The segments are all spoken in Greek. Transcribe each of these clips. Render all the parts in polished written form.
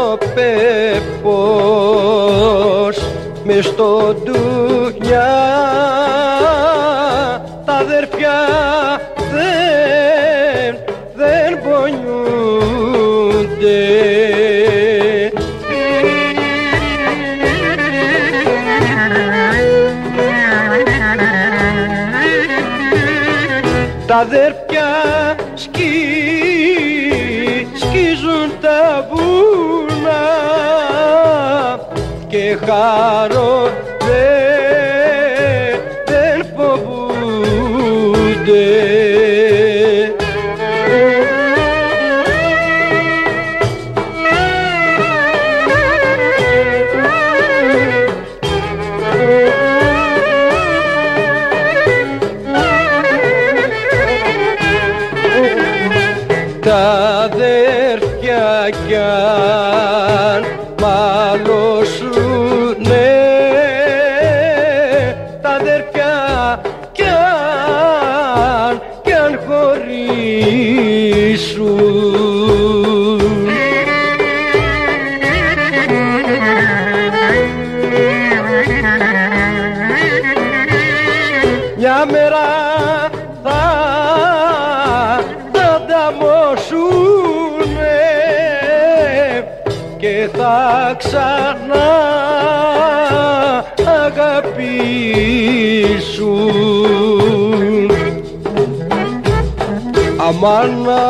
πέπος μες στο ντουνιά, τα αδέρφια δεν πονιούνται. Τα αδέρφια σκίζουν τα βουνά και χάνονται, δεν φοβούνται. Τα αδέρφια κι αν μαλώσουνε, τα αδέρφια κι αν χωρίσουν, μια μέρα θα ανταμώσουνε και θα ξανά αγαπήσουν. Αμάνα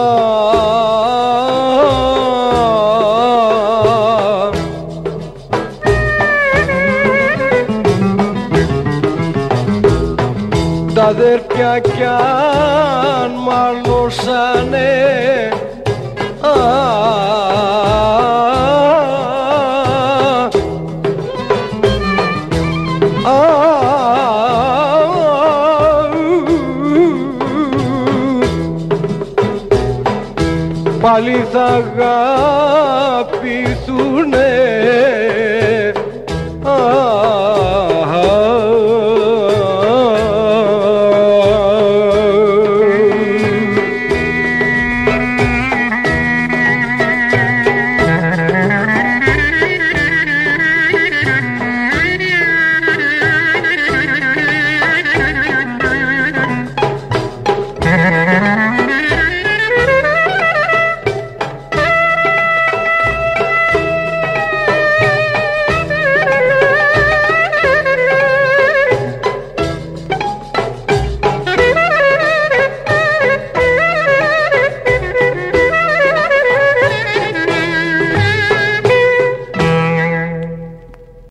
τα αδέρφια κι αν μαλώσανε, πάλι θα αγαπηθούνε.